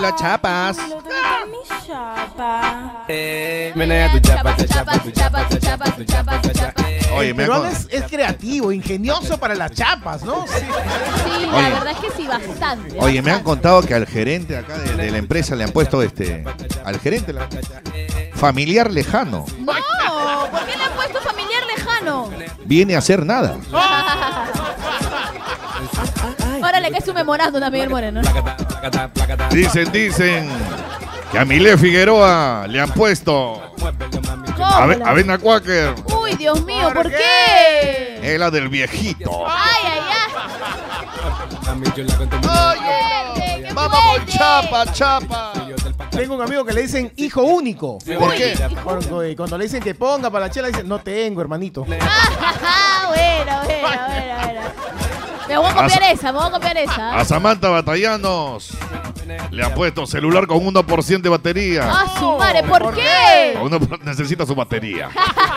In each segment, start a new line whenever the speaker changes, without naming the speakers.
las chapas.
Mi chapa.
Menea tu chapa, tu chapa, tu chapa, tu chapa, tu chapa, tu chapa.
Oye,
El
me
peruano
han
es creativo, ingenioso para las chapas, ¿no? Sí.
Sí, la
Oye.
verdad es que sí, bastante.
Oye, me han
bastante.
contado que al gerente acá de la empresa le han puesto al gerente familiar lejano.
No, ¿por qué le han puesto familiar lejano?
Viene a hacer nada.
Ahora le cae su memorándum a Miguel Moreno.
Dicen que a Milé Figueroa le han puesto
¿Cómo?
Avena Quaker.
Uy, Dios mío, ¿por qué?
Es la del viejito.
Ay, ay, ay. ¡Qué
Vamos con
fuerte!
chapa, chapa.
Tengo un amigo que le dicen hijo único.
¿Por qué?
Cuando le dicen que ponga para la chela, dicen, no tengo, hermanito.
Bueno. Me voy a copiar esa.
A Samantha Batallanos le han puesto celular con 1% de batería.
Ah, su madre, ¿por qué?
Uno necesita su batería.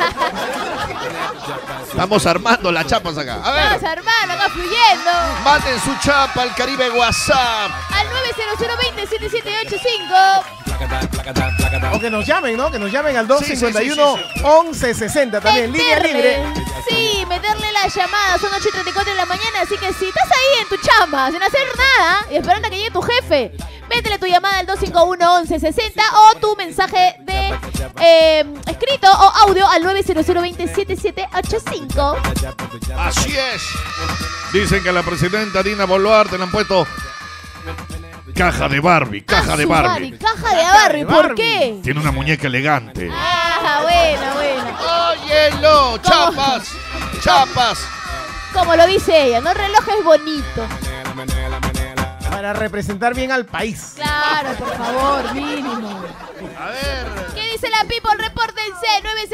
Estamos armando las chapas acá. A
Vamos,
ver,
hermano, acá fluyendo.
manden su chapa al Caribe WhatsApp.
Al 900207785.
O que nos llamen, ¿no? Que nos llamen al
Sí,
251-1160 también, línea libre.
Sí, meterle la llamada. Son 8:34 de la mañana, así que si estás ahí en tu chamba, sin hacer nada, y esperando a que llegue tu jefe, métele tu llamada al 251-1160 o tu mensaje de escrito o audio al 900207785.
Así es. Dicen que a la presidenta Dina Boluarte le han puesto caja de Barbie, caja de Barbie.
Caja de Barbie, ¿por qué?
Tiene una muñeca elegante.
Ah, buena.
Óyelo, chapas, chapas.
Como lo dice ella, ¿no? Reloj es bonito.
Para representar bien al país.
Claro, por favor, mínimo.
A ver.
¿Qué dice la people? Repórtense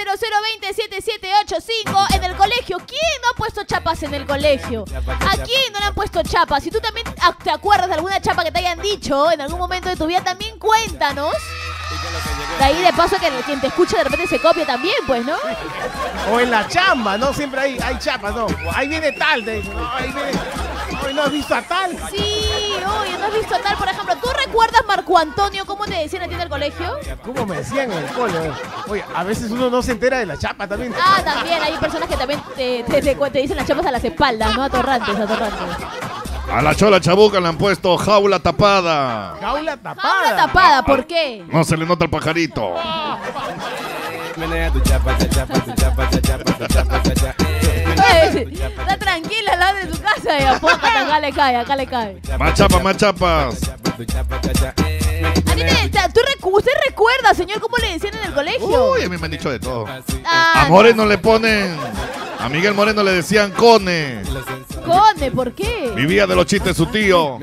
900207785 en el colegio. ¿Quién no ha puesto chapas en el colegio? ¿A quién no le han puesto chapas? Si tú también te acuerdas de alguna chapa que te hayan dicho en algún momento de tu vida, también cuéntanos. De ahí de paso que quien te escucha de repente se copia también, pues, ¿no?
O en la chamba, ¿no? Siempre hay chapas, ¿no? Ahí viene tal, te dicen, no, ahí viene. Hoy no has visto a tal.
Sí, oye, ¿no has visto tal? Por ejemplo, ¿tú recuerdas, Marco Antonio, cómo te decían a ti en el colegio?
¿Cómo me decían en el cole? Oye, a veces uno no se entera de la chapa también.
Ah, también, hay personas que también te dicen las chapas a las espaldas, ¿no? Atorrantes.
A la chola chabuca le han puesto jaula tapada.
Jaula tapada.
Jaula tapada, ¿por qué?
No se le nota el pajarito.
Menea tu chapa, tu chapa, tu chapa, tu chapa, tu chapa, tu chapa.
Está tranquila al lado de su casa y apócate, acá le cae.
Más chapas, más chapas.
¿Usted recuerda, señor, cómo le decían en el colegio?
Uy, a mí me han dicho de todo.
Ah,
A Moreno le ponen. A Miguel Moreno le decían Cone.
Conde, ¿por qué?
Vivía de los chistes su tío.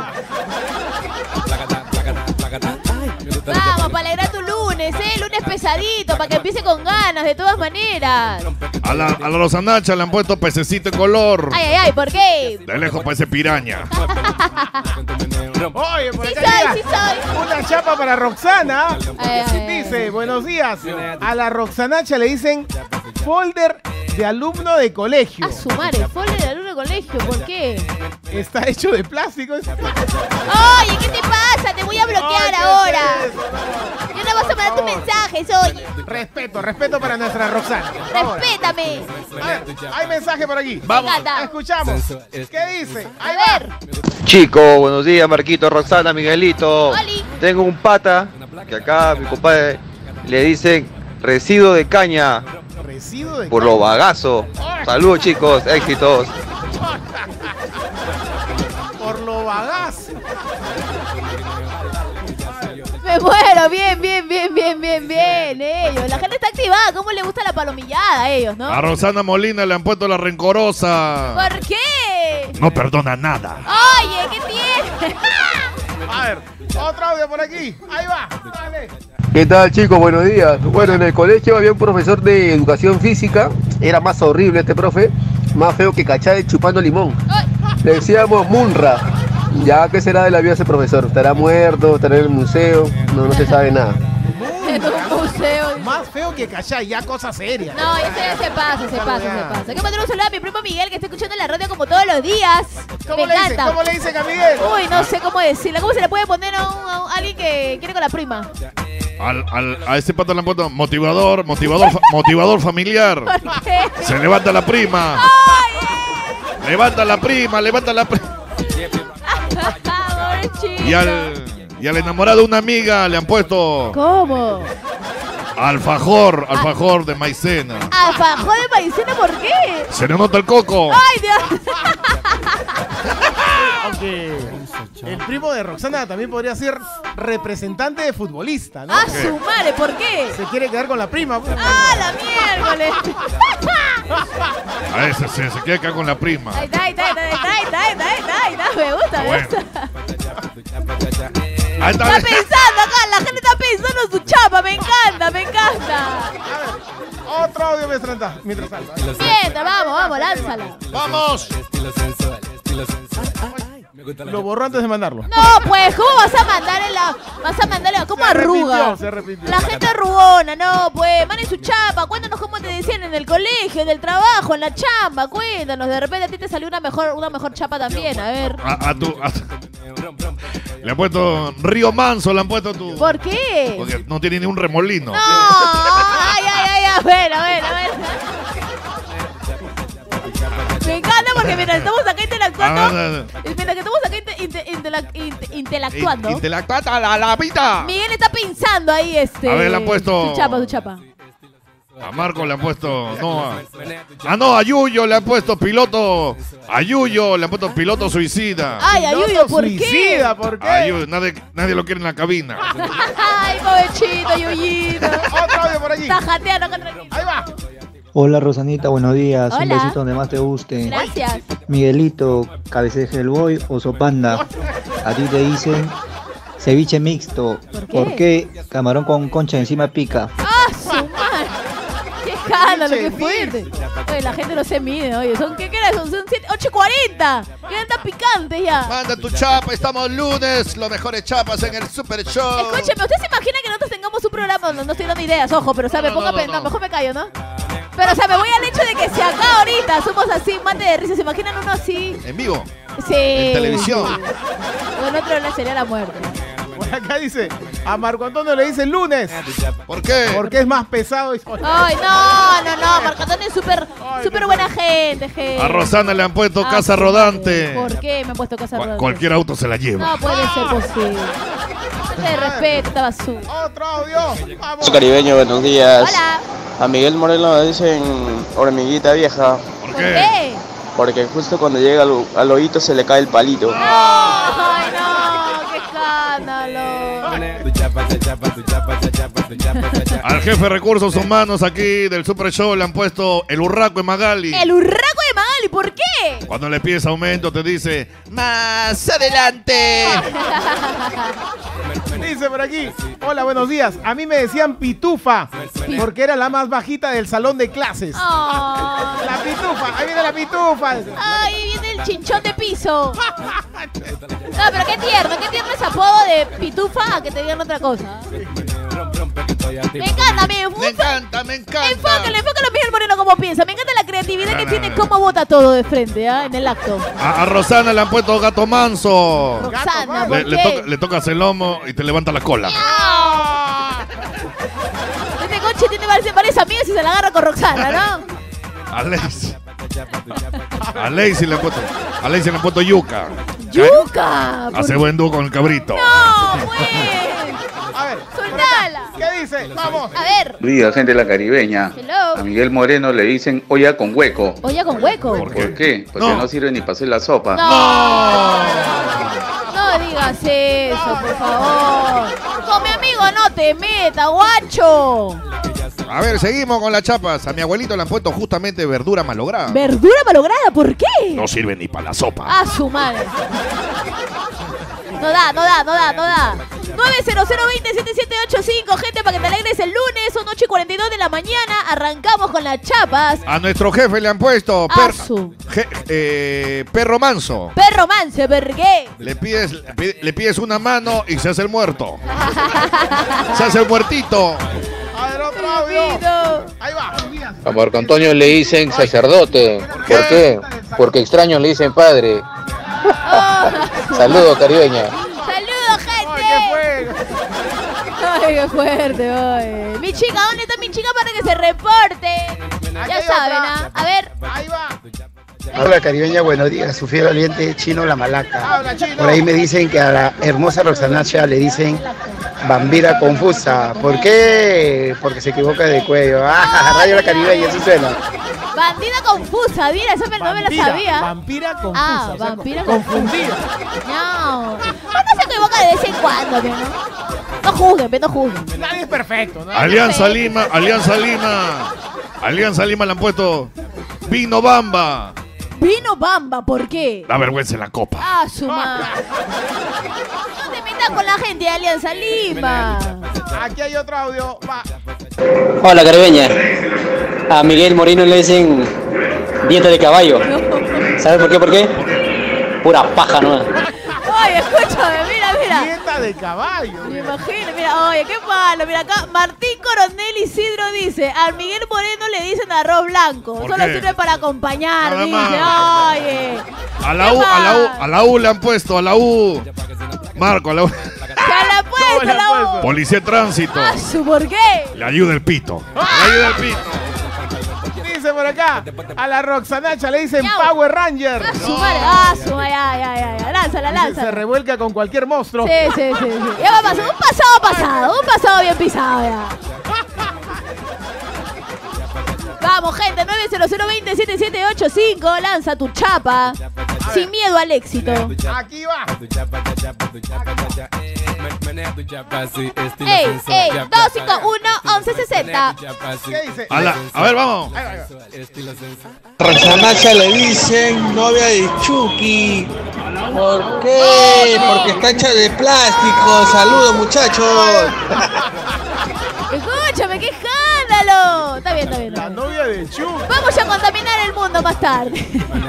Vamos, para alegrar tu lunes, lunes pesadito, para que empiece con ganas, de todas maneras.
A la Rosanacha le han puesto pececito en color.
Ay, ¿por qué?
De lejos parece piraña.
Oye, por
Sí
acá
soy.
una chapa para Roxana.
Ay.
Dice, buenos días. A la Roxanacha le dicen folder de alumno de colegio.
A su madre, folder de alumno de colegio, ¿por qué?
Está hecho de plástico.
Oye, ¿qué te pasa? Te voy a bloquear
Ay,
ahora.
¿qué es eso?
Yo no vas a mandar tus mensajes, oye.
Respeto para nuestra Roxana. por favor.
Respétame.
A ver, hay mensaje por aquí.
Vamos.
Escuchamos. ¿Qué dice? Ahí
A
va.
ver.
Chicos, buenos días, Marquito, Roxana, Miguelito.
Oli.
Tengo un pata que acá mi compadre le dicen residuo de caña
Residuo de
por lo bagazo. Saludos, chicos, éxitos.
por lo bagazo.
Me muero, bien. Ellos. La gente está activada. ¿Cómo le gusta la palomillada a ellos, no?
A Rosana Molina le han puesto la rencorosa.
¿Por qué?
No perdona nada.
Oye, ¿qué tiene?
A ver, otro audio por aquí. Ahí va. Dale.
¿Qué tal, chicos? Buenos días. Bueno, en el colegio había un profesor de educación física. Era más horrible este profe. Más feo que Cachai chupando limón. Le decíamos Munra. Ya, ¿qué será de la vida de ese profesor? ¿Estará muerto? ¿Estará en el museo? No se sabe nada.
En un museo.
Más feo que cachai, ya cosa seria.
No, eso ya se pasa. Hay que mandar un saludo a mi primo Miguel que está escuchando la radio como todos los días. Me encanta.
¿Cómo le dicen a Miguel?
Uy, no sé cómo decirle. ¿Cómo se le puede poner a alguien que quiere con la prima?
A este pato le han puesto motivador familiar.
¿Por qué?
Se levanta la prima.
¡Ay!
Levanta la prima.
Pobre chico.
Y al enamorado de una amiga le han puesto
¿Cómo?
alfajor de maicena.
¿Alfajor de maicena? ¿Por qué?
Se le nota el coco.
¡Ay, Dios!
Aunque el primo de Roxana también podría ser representante de futbolista, ¿no?
¡A su madre! ¿Por qué?
Se quiere quedar con la prima.
¡Ah, la miércoles!
A veces se queda acá con la prima.
Ahí está. Me gusta.
Bueno. Ahí
Está pensando acá, la gente está pensando en su chapa. Me encanta.
Otro audio mientras tanto.
Mientras, vamos, lánzala.
¡Vamos!
Lo borró antes de mandarlo.
No, pues, ¿cómo vas a mandarle cómo arruga?
Se arrepintió.
La gente arrugona, no, pues, manden su chapa, cuéntanos cómo te decían en el colegio, en el trabajo, en la chamba, cuéntanos, de repente a ti te salió una mejor chapa también, a ver.
Le han puesto Río Manso, le han puesto tú.
¿Por qué?
Porque no tiene ni un remolino.
No, ay, a ver. Me encanta porque mientras estamos acá interactuando,
Intelectuata la pita.
Miguel está pensando ahí
A ver, le han puesto.
Su chapa.
A Marco le han puesto. A Yuyo le han puesto piloto. A Yuyo le han puesto piloto suicida.
Ay, Yuyo, ¿por qué?
¿Por qué?
A Yuyo, nadie lo quiere en la cabina.
Ay, pobrecito, Yuyito.
Otro audio por allí.
Está jateando acá tranquilo.
Ahí va.
Hola Rosanita, buenos días. Un
Hola.
besito donde más te guste.
Gracias.
Miguelito, cabeceje del boy, oso panda. A ti te dicen ceviche mixto. ¿Por qué? Camarón con concha encima pica.
¡Ah, su madre! ¡Qué escándalo, qué fuerte! Oye, la gente no se mide, oye. ¿Qué era? Son 8:40. Ya está picante ya.
Manda tu chapa, estamos lunes. Los mejores chapas en el Super Show.
Escúcheme, ¿usted se imagina que nosotros tengamos un programa? No estoy dando ideas, ojo, pero o sea, me ponga no, mejor me callo, ¿no? Pero o sea, me voy al hecho de que si acá ahorita somos así, mate de risa, ¿se imaginan uno así?
En vivo.
Sí.
En televisión.
Bueno, otro le sería la muerte.
Por acá dice, a Marco Antonio le dice lunes.
¿Por qué?
Porque es más pesado.
Ay, no, Marco Antonio es súper buena gente.
A Rosana le han puesto casa rodante.
¿Por qué me han puesto casa rodante?
Cualquier auto se la lleva.
No puede ser posible. De respeto, esta basura.
Otro audio. Vamos.
Soy caribeño, buenos días.
Hola.
A Miguel Moreno le dicen hormiguita vieja,
¿Por
¿Por
qué?
qué?
porque justo cuando llega al oído se le cae el palito.
Ay, no, qué escándalo.
Al jefe de recursos humanos aquí del Super Show le han puesto el urraco de Magali.
El urraco de Magali, ¿por qué?
Cuando le pides aumento te dice, más adelante.
Dice por aquí, hola, buenos días. A mí me decían pitufa, porque era la más bajita del salón de clases.
Ay,
La pitufa, ahí viene la pitufa.
ay, viene el chinchón de piso. No, pero qué tierno ese apodo de pitufa que te digan otra cosa. Me encanta,
Me encanta.
Enfócale a Miguel Moreno cómo piensa. Me encanta la creatividad que tiene, cómo bota todo de frente, en el acto.
A Rosana le han puesto gato manso.
Roxana, ¿por qué?
Le tocas el lomo y te levanta la cola.
Este coche tiene varias amigas y se la agarra con Roxana, ¿no?
A Lacey le han puesto yuca.
¡Yuca!
Hace buen dúo con el cabrito.
¡No, pues!
A ver,
¡Soltala!
¿qué dice? Vamos.
A ver.
Diga, gente de la caribeña.
Hello.
A Miguel Moreno le dicen olla con hueco.
Olla con hueco.
¿Por
¿Por qué? Porque no sirve ni para hacer la sopa.
No digas eso, por favor. Con mi amigo no te metas, guacho.
A ver, seguimos con las chapas. A mi abuelito le han puesto justamente verdura malograda.
¿Verdura malograda? ¿Por qué?
No sirve ni para la sopa.
A su madre. No da. 900207785, gente, para que te alegres el lunes. Son 8:42 de la mañana. Arrancamos con las chapas.
A nuestro jefe le han puesto perro manso.
Perro manso, ¿por qué?
Le pides una mano y se hace el muerto. Se hace el muertito.
A ver, otro
Divino.
Ahí va.
A Marco Antonio le dicen sacerdote. ¿Por qué? Porque extraños le dicen padre. Saludos, caribeña.
¡Saludos, gente! Ay, qué fuerte, ay. Mi chica, ¿dónde está mi chica para que se reporte? Ya saben, ¿ah? A ver.
Ahí va.
Hola caribeña, buenos días, su fiel oliente Chino La Malaca.
Habla, Chino.
Por ahí me dicen que a la hermosa Roxanacha le dicen Bambira confusa. ¿Por qué? Porque se equivoca de cuello. Ah, rayo la caribeña, eso suena.
Bandida confusa, mira, esa no me la sabía.
Vampira confusa.
Ah, vampira
confundida.
No. No se equivoca de vez en cuando, ¿no? No juzguen, no juzguen.
Nadie es perfecto, ¿no?
Alianza Lima, Alianza Lima. Alianza Lima le han puesto Vino Bamba.
Vino Bamba, ¿por qué?
Da vergüenza en la copa.
Ah, su madre. No te metas con la gente de Alianza Lima.
Aquí hay otro audio. Va.
Hola caribeña. A Miguel Moreno le dicen dieta de caballo. ¿Sabes por qué? ¿Por qué? Pura paja, ¿no?
Oye, escúchame, mira.
Dieta de caballo.
Me imagino, mira, oye, qué malo. Mira acá, Martín Coronel Isidro dice, al Miguel Moreno le dicen arroz blanco.
¿Por
Solo
qué?
sirve para acompañar,
Nada
dice.
más.
Oye.
A la U le han puesto, a la U. Marco, a la U.
Se la puesto, la U.
Policía de tránsito.
Ah, ¿por qué?
Le ayuda el pito. Le ayuda el pito.
Dice por acá, a la Roxanacha le dicen Power Ranger.
Su madre, ya. Lánzala.
Se revuelca con cualquier monstruo.
Sí. Ya va a pasar, un pasado bien pisado ya. Vamos, gente, 900207785, lanza tu chapa. Sin miedo al éxito.
Aquí va.
Ey, 251-1160.
¿Qué dice?
A ver, vamos.
Roxanacha le dicen novia de Chucky. ¿Por qué? Porque está hecha de plástico. Saludos, muchachos.
Escúchame, qué escándalo. Está bien.
La novia de Chucky.
Vamos a contaminar el mundo más tarde.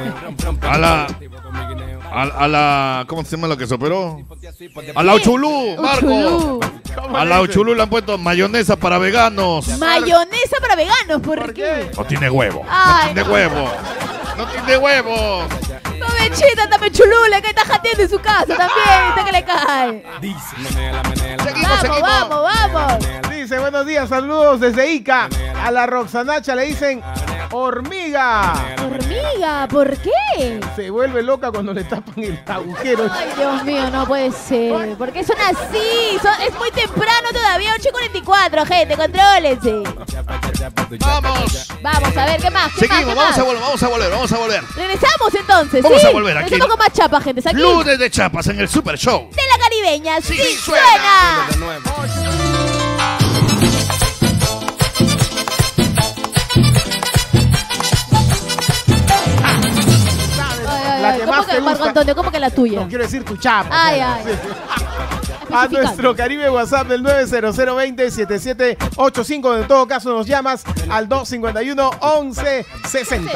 A la ¿cómo se llama lo que se operó? A la Uchulú, Marco. A la Uchulú le han puesto mayonesa para veganos.
Mayonesa para veganos, ¿por qué?
No tiene huevo.
Ay,
No tiene huevo.
Pobrecita, también chulula, que está jateando en su casa también, está que le cae. Vamos.
Dice, buenos días, saludos desde Ica. A la Roxanacha le dicen hormiga.
Hormiga, ¿por qué?
Se vuelve loca cuando le tapan el agujero.
Ay, Dios mío, no puede ser. ¿Por qué son así? Es muy temprano todavía, 8:44, gente, contrólense. Vamos a ver, ¿qué más?
Seguimos, vamos a volver.
Regresamos entonces,
Vamos
¿sí?
a volver aquí.
Regresamos con más chapas, gente. Aquí.
Lunes de chapas en el Super Show.
De la Caribeña, sí
suena.
La que más te
Marco
gusta.
Antonio, ¿cómo que la tuya?
No quiero decir tu chapa.
Ay.
A nuestro Caribe WhatsApp del 900207785. En todo caso nos llamas al 251-1160.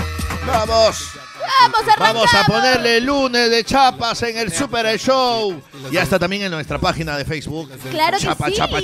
Vamos a ponerle lunes de chapas en el Super Show. Ya está también en nuestra página de Facebook.
Claro que
chapa,
sí.
chapa.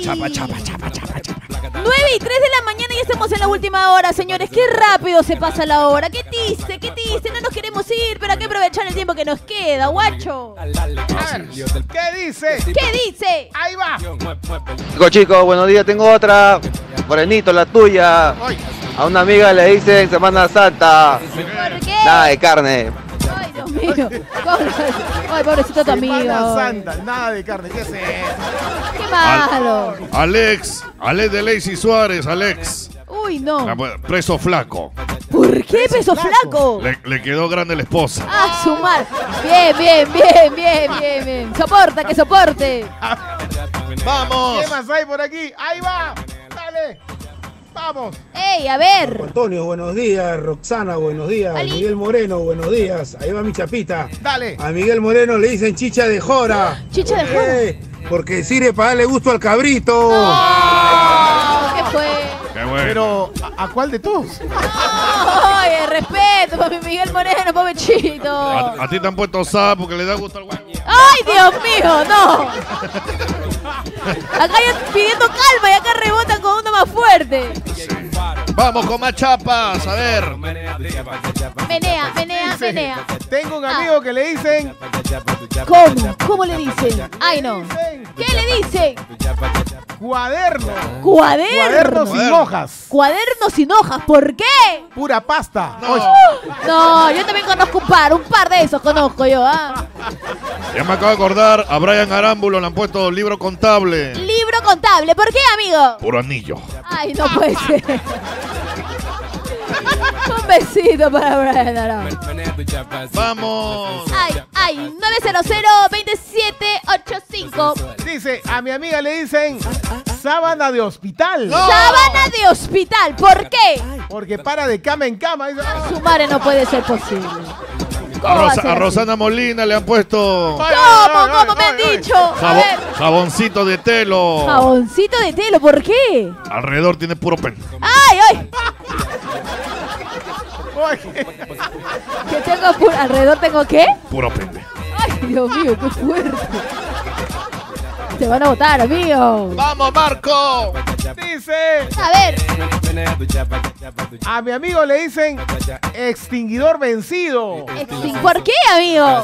9:03 de la mañana y estamos en la última hora, señores. Qué rápido se pasa la hora. ¿Qué dice? No nos queremos ir, pero hay que aprovechar el tiempo que nos queda, guacho.
A ver, ¿qué dice? Ahí va.
Chicos, buenos días. Tengo otra. Morenito, la tuya. A una amiga le dicen Semana Santa.
¿Por qué?
Nada de carne.
Ay, Dios mío. Ay, pobrecito tu amigo.
Semana Santa, nada de carne. ¿Qué es eso?
Qué malo.
Alex de Lazy Suárez, Alex.
Uy, no.
Preso flaco.
¿Por qué peso flaco?
Le quedó grande la esposa.
Ah, su madre. Bien. Soporta, que soporte.
Vamos.
¿Qué más hay por aquí? Ahí va. Dale. Vamos.
Ey, a ver.
Antonio, buenos días. Roxana, buenos días.
Ali.
Miguel Moreno, buenos días. Ahí va mi chapita.
Dale.
A Miguel Moreno le dicen chicha de jora.
Chicha de
¿Por qué? Porque sirve para darle gusto al cabrito.
¿Qué fue?
Qué bueno.
Pero, ¿a cuál de todos?
Oye, respeto para mi Miguel Moreno, pobrecito.
A ti te han puesto sapo porque le da gusto al huevo.
¡Ay, Dios mío! ¡No! Acá ya pidiendo calma y acá rebotan con uno más fuerte.
Vamos con más chapas, a ver.
Menea, menea,
Dice,
menea.
tengo un amigo que le dicen...
¿Cómo? ¿Cómo le dicen? Ay, no. ¿Qué le dicen?
Cuaderno.
Cuaderno.
Cuaderno sin hojas.
Cuaderno sin hojas. ¿Por qué?
Pura pasta.
No, yo también conozco un par de esos conozco yo, ¿ah?
Ya me acabo de acordar, a Brian Arámbulo le han puesto libro contable.
Libro contable. ¿Por qué, amigo?
Puro anillo.
Ay, no puede ser. Un besito para Brian Arámbulo.
Vamos.
Ay, 900-2785.
Dice, a mi amiga le dicen sábana de hospital.
Sábana de hospital. ¿Por qué?
Porque para de cama en cama. Dice,
Su madre no puede ser posible.
A Rosana Molina le han puesto
¿Cómo me han dicho? A ver.
jaboncito de telo.
Jaboncito de telo, ¿por qué?
Alrededor tiene puro pen.
¡Ay! ¿Qué tengo alrededor? ¿Tengo qué?
Puro pende.
Ay, Dios mío, qué fuerte. Te van a votar, amigo.
¡Vamos, Marco!
Dice.
A ver.
A mi amigo le dicen extinguidor vencido.
¿Por qué, amigo?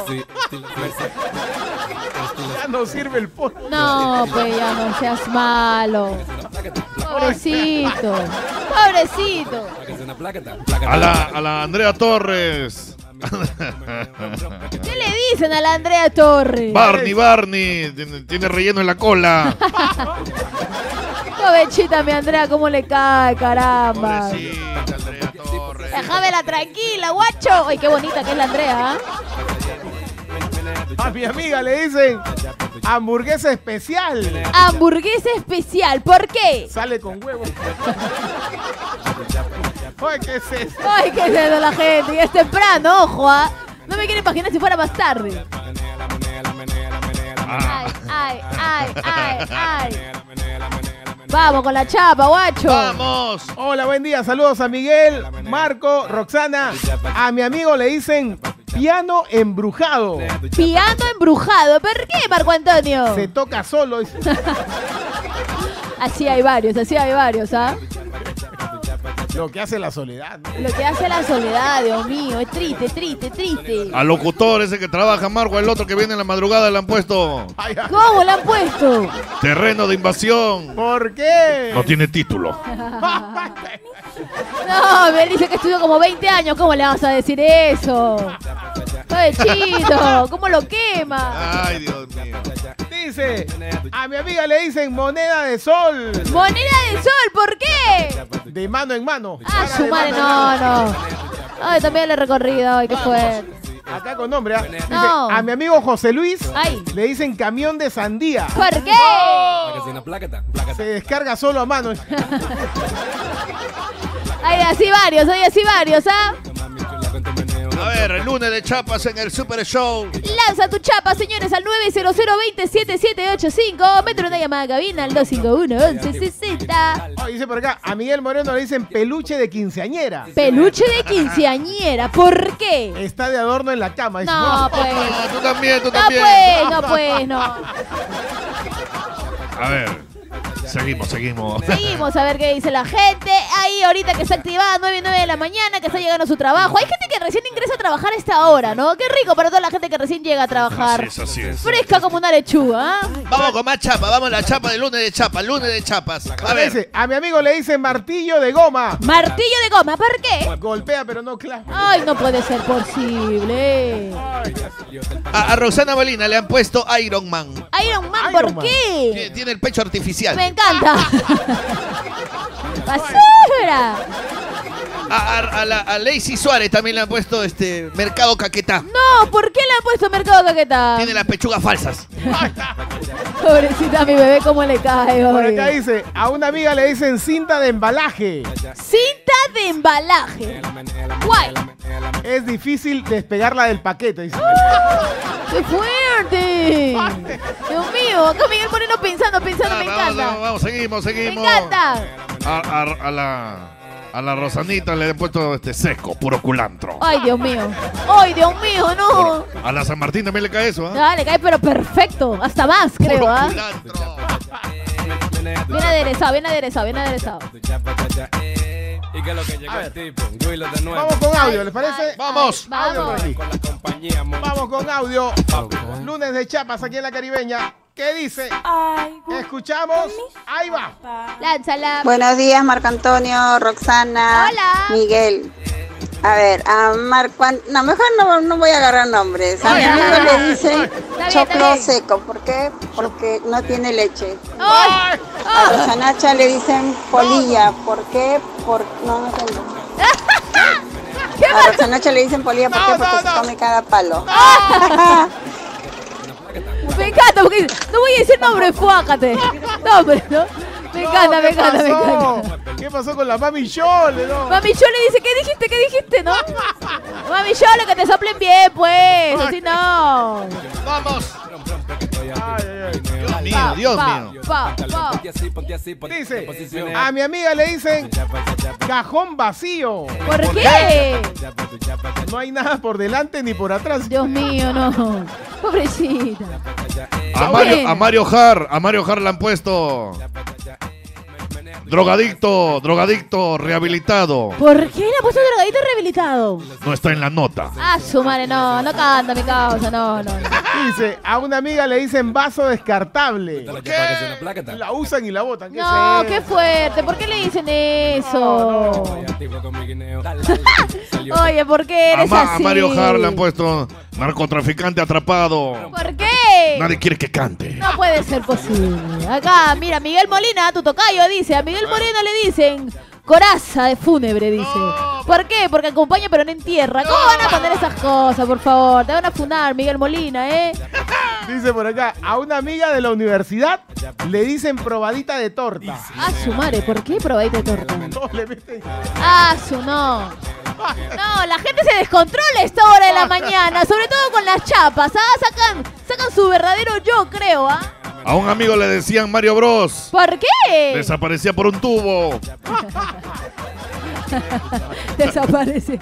Ya no sirve el polvo.
No, pues ya no seas malo. Pobrecito. Pobrecito.
A la Andrea Torres.
¿Qué le dicen a la Andrea Torres?
Barney, tiene relleno en la cola.
Pobrecita mi Andrea, cómo le cae, caramba.
Pobrecita Andrea Torres.
Déjamela tranquila, guacho. Ay, qué bonita que es la Andrea, ¿ah?
A mi amiga le dicen hamburguesa especial.
Hamburguesa especial, ¿por qué?
Sale con huevo. Ay, ¿qué es eso?
Ay, qué es eso la gente. Y es temprano, ojo, ¿ah? No me quiero imaginar si fuera más tarde. Ay. Vamos con la chapa, guacho.
Vamos.
Hola, buen día. Saludos a Miguel, Marco, Roxana. A mi amigo le dicen piano embrujado.
Piano embrujado. ¿Por qué, Marco Antonio?
Se toca solo.
Así hay varios, ¿ah?
Lo que hace la soledad.
Lo que hace la soledad, Dios mío. Es triste.
Al locutor ese que trabaja, Marco, el otro que viene en la madrugada le han puesto
¿Cómo le han puesto?
terreno de invasión.
¿Por qué?
No tiene título.
No, me dice que estudió como 20 años. ¿Cómo le vas a decir eso? Pobrecito, ¿cómo lo quema?
Ay, Dios mío.
Dice, a mi amiga le dicen moneda de sol.
Moneda de sol, ¿por qué?
De mano en mano.
Ah, su madre, no. Ay, también le he recorrido, ay, qué fuerte.
Acá con nombre. Dice,
No.
a mi amigo José Luis
Ay.
le dicen camión de sandía.
¿Por qué?
Se descarga solo a mano.
Hay así varios, ¿ah?
A ver, el lunes de chapas en el Super Show.
Lanza tu chapa, señores, al 900-277-785. Métele una llamada a cabina al 251-1160.
Oh, dice por acá, a Miguel Moreno le dicen peluche de quinceañera.
Peluche de quinceañera, ¿por qué?
Está de adorno en la cama. Dice,
No, pues.
No, tú también.
No.
A ver, seguimos.
Seguimos a ver qué dice la gente. Ahí ahorita que está activada 9 y 9 de la mañana, que está llegando a su trabajo. Hay gente que recién ingresa a trabajar a esta hora, ¿no? Qué rico para toda la gente que recién llega a trabajar.
Así es.
Fresca como una lechuga, ¿ah?
Vamos con más chapa, vamos a la chapa del lunes de chapas. A ver.
Dice, a mi amigo le dicen martillo de goma.
Martillo de goma, ¿por qué?
Golpea pero no clava.
Ay, no puede ser posible.
A Roxana Molina le han puesto Iron Man.
Iron Man, ¿por qué?
Tiene el pecho artificial.
Me encanta. Basura.
A Lacey Suárez también le han puesto Mercado Caquetá.
No, ¿por qué le han puesto Mercado Caquetá?
Tiene las pechugas falsas.
Pobrecita mi bebé, cómo le cae hoy.
Por acá dice, a una amiga le dicen cinta de embalaje.
Cinta de embalaje. Guay.
Es difícil despegarla del paquete. Dice.
¡Qué fuerte! Dios mío, acá Miguel Moreno pensando, me encanta.
Vamos, seguimos.
Me encanta.
A la Rosanita le han puesto seco, puro culantro.
Ay, Dios mío, no.
A la San Martín también le cae eso, ¿ah?
Dale, cae, pero perfecto. Hasta más, creo, ¿ah?
Culantro.
Bien aderezado, bien aderezado, bien aderezado.
Y que lo que llega el tipo, Willow de nuevo.
Vamos con audio, ¿les parece?
Vamos.
Audio por aquí.
Con la compañía,
Vamos con audio. Lunes de Chapas aquí en la Caribeña. ¿Qué dice? Escuchamos. Ahí va.
Lánzala.
Buenos días, Marco Antonio, Roxana,
Hola.
Miguel. A ver, a Marco, no, mejor no voy a agarrar nombres. A mi amigo le dicen choclo seco. ¿Por qué? Porque no tiene leche.
¡Ay!
A Rosanacha le dicen polilla. ¿Por qué? No tengo. A Rosanacha le dicen polilla. ¿Por qué? Porque se come cada palo.
Me encanta, porque no voy a decir nombre, fuácate. No, pero no. Me encanta, me encanta, me encanta.
¿Qué pasó con la Mami Chole? No?
Mami Chole dice, ¿qué dijiste? ¿Qué dijiste? ¿No? Mami Chole, que te soplen bien, pues. Así no.
Vamos.
Ay.
Dios mío.
Dice, a mi amiga le dicen cajón vacío.
¿Por qué?
No hay nada por delante ni por atrás.
Dios mío, no. Pobrecita.
A Mario Har le han puesto drogadicto rehabilitado.
¿Por qué le ha puesto drogadito rehabilitado?
No está en la nota.
Ah, su madre, no canta mi causa, no.
Dice, a una amiga le dicen vaso descartable.
¿Por qué?
La usan y la botan.
No, qué fuerte. ¿Por qué le dicen eso? Oye, ¿por qué eres así?
A Mario Har le han puesto narcotraficante atrapado.
¿Por qué?
Nadie quiere que cante.
No puede ser posible. Acá, mira, Miguel Molina, tu tocayo, dice. A Miguel Molina le dicen coraza de fúnebre, dice. ¿Por qué? Porque acompaña pero no entierra. ¿Cómo van a poner esas cosas, por favor? Te van a funar, Miguel Molina, ¿eh?
Dice por acá, a una amiga de la universidad le dicen probadita de torta.
Ah, su madre, ¿por qué probadita de torta?
No, le meten...
Ah, su no. No, la gente se descontrola a esta hora de la mañana, sobre todo con las chapas, ¿ah? Sacan su verdadero yo, creo, ¿ah?
A un amigo le decían Mario Bros.
¿Por qué?
Desaparecía por un tubo.
Desaparece.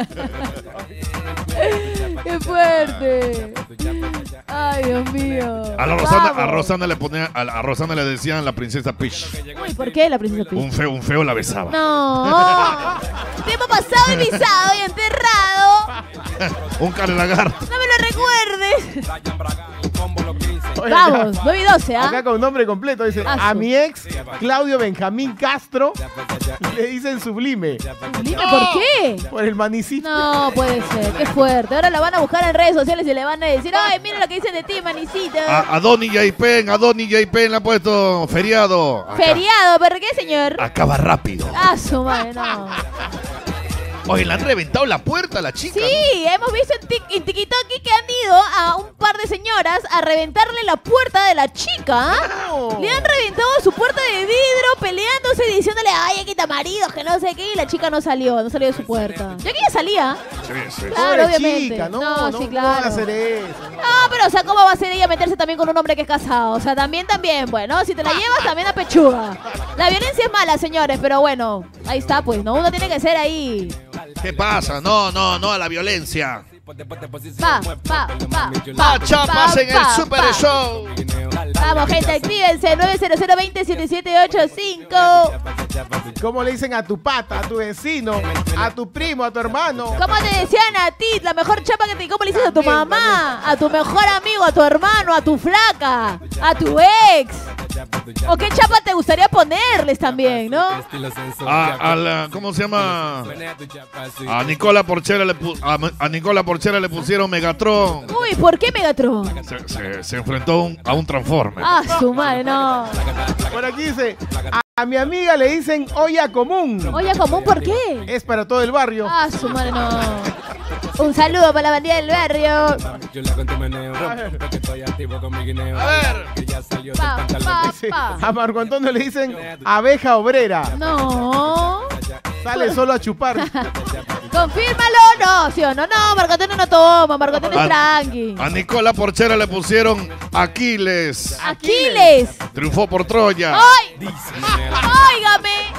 ¡Qué fuerte! Ay, Dios mío.
A Rosana le decían la princesa Peach.
Uy, ¿por qué la princesa Peach?
Un feo la besaba.
No. Tiempo pasado y pisado y enterrado.
Un cara lagarto.
No me lo recuerdes.
Oye,
Vamos, 9 y 12, ¿ah?
Acá con nombre completo dice, a mi ex, Claudio Benjamín Castro, le dicen sublime.
¿Sublime por qué?
Por el manicito.
No, puede ser, qué fuerte. Ahora la van a buscar en redes sociales y le van a decir, ay, mira lo que dicen de ti, manicito.
A Donny J. Penn le ha puesto feriado.
Feriado, ¿por qué, señor?
Acaba rápido.
Ah, su madre, no.
Oye, le han reventado la puerta a la chica.
Sí,
¿no?
hemos visto en TikTok que han ido a un par de señoras a reventarle la puerta de la chica.
No.
Le han reventado su puerta de vidrio peleándose y diciéndole, ay, quita maridos, que no sé qué. Y la chica no salió de su puerta. Ya que ella salía.
Sí.
Claro,
Pobre
obviamente.
chica,
sí,
no
claro.
van a hacer eso.
No, pero o sea, ¿cómo va a ser ella meterse también con un hombre que es casado? O sea, también, bueno, si te la llevas también a pechuga. La violencia es mala, señores, pero bueno, ahí está, pues, ¿no? Uno tiene que ser ahí.
¿Qué pasa? No a la violencia.
Chapas
en el Super Show.
Vamos, gente, actívense. 900-20-7785.
¿Cómo le dicen a tu pata, a tu vecino, a tu primo, a tu hermano?
¿Cómo te decían a ti? La mejor chapa que te... ¿Cómo le dices a tu mamá? A tu mejor amigo, a tu hermano, a tu flaca, a tu ex. ¿O qué chapa te gustaría ponerles también, no?
¿Cómo se llama? A Nicola Porchera le pusieron Megatron.
Uy, ¿por qué Megatron?
Se enfrentó a un Transformer.
Ah, su madre, no.
Por aquí dice, a mi amiga le dicen olla común.
¿Olla común por qué?
Es para todo el barrio.
Ah, su madre, no. Un saludo para la bandida del barrio.
A ver.
A Marco Antonio le dicen abeja obrera.
No.
Sale solo a chupar.
Confírmalo, no, ¿sí o no? No, Marco Antonio no toma, Marco Antonio es tranqui.
A Nicola Porchera le pusieron Aquiles.
Aquiles.
Triunfó por Troya.
¡Ay! ¡Óigame!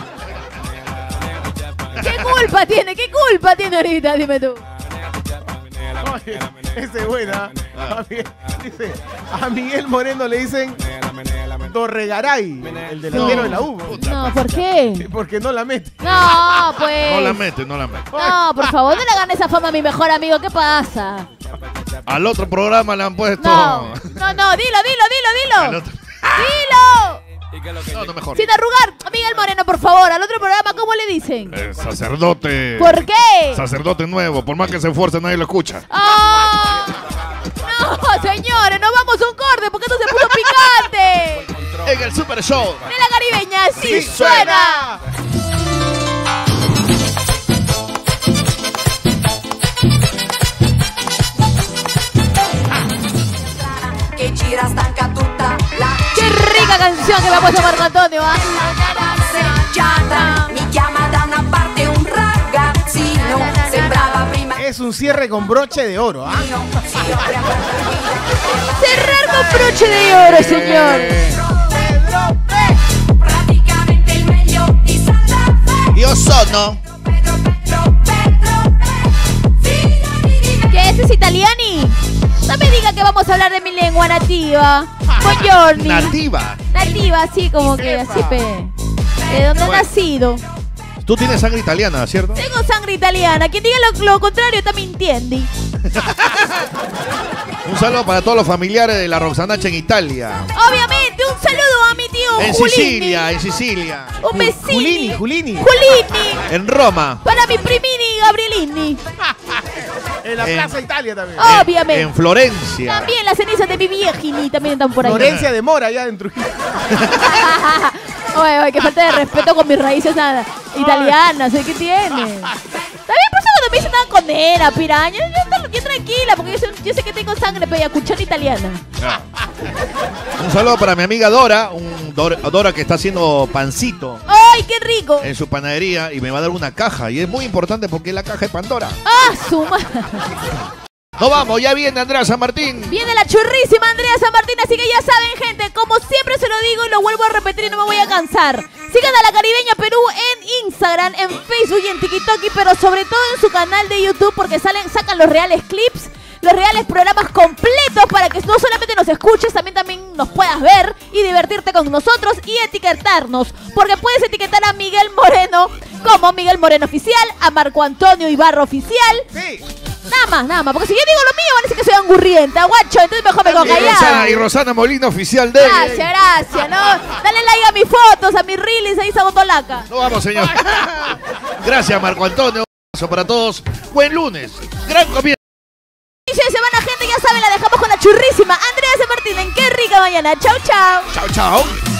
¿Qué culpa tiene? ¿Qué culpa tiene ahorita? Dime tú.
Oye, esa es buena. Dice, a Miguel Moreno le dicen Torregaray, el delantero de la U.
No, ¿por qué?
Porque no la mete.
No, pues.
No la mete, no la mete.
No, por favor, no le hagan esa fama a mi mejor amigo. ¿Qué pasa?
Al otro programa le han puesto.
No, dilo. Dilo.
No, mejor.
Sin arrugar. Miguel Moreno, por favor, al otro programa, ¿cómo le dicen?
Sacerdote.
¿Por qué?
Sacerdote nuevo. Por más que se esfuerce, nadie lo escucha.
¡Oh! No, señores, nos vamos a un corte porque esto se puso picante.
En el Super Show
de la Caribeña, sí suena. Qué rica canción que me ha puesto Marco Antonio, ¿ah?
Es un cierre con broche de oro, ¿ah?
Cerrar con broche de oro, señor.
Io sono.
¿Qué es italiani? No me diga que vamos a hablar de mi lengua nativa. Buongiorno.
Nativa.
Nativa, así como que así, de donde he nacido.
Tú tienes sangre italiana, ¿cierto?
Tengo sangre italiana. Quien diga lo contrario está mintiendo.
Un saludo para todos los familiares de la Roxanacha en Italia.
Obviamente, un saludo a mi tío
En
Julini.
Sicilia.
Un besito.
Julini.
En Roma.
Para mi primini Gabrielini.
En la Plaza Italia también.
Obviamente.
En Florencia.
También las cenizas de mi viejini también están por ahí.
Florencia de Mora, allá en Trujillo.
Oye, qué falta de respeto con mis raíces italianas. ¿Qué tiene? También por eso cuando me dicen nada con nena, piraña, yo tranquila, porque yo sé que tengo sangre peyacuchana italiana.
Un saludo para mi amiga Dora, Dora que está haciendo pancito
¡Ay, qué rico!
en su panadería y me va a dar una caja. Y es muy importante porque es la caja de Pandora.
¡Ah, su madre!
No vamos, ya viene Andrea San Martín.
Viene la churrísima Andrea San Martín, así que ya saben, gente, como siempre se lo digo y lo vuelvo a repetir y no me voy a cansar. Sigan a La Caribeña Perú en Instagram, en Facebook y en TikTok, pero sobre todo en su canal de YouTube porque sacan los reales clips, los reales programas completos para que no solamente nos escuches, también nos puedas ver y divertirte con nosotros y etiquetarnos. Porque puedes etiquetar a Miguel Moreno como Miguel Moreno Oficial, a Marco Antonio Ibarra Oficial.
Sí.
Nada más, porque si yo digo lo mío van a decir que soy angurrienta, guacho, entonces mejor me quedo callado.
Y Rosana Molina Oficial de...
Gracias, ¿no? Dale like a mis fotos, a mis reels, ahí Sabotolaca.
No vamos, señor. Gracias, Marco Antonio. Un abrazo para todos. Buen lunes. Gran comienzo.
Inicio de semana, gente, ya saben, la dejamos con la churrísima Andrea San Martín en Qué Rica Mañana. Chau, chau.
Chau, chau.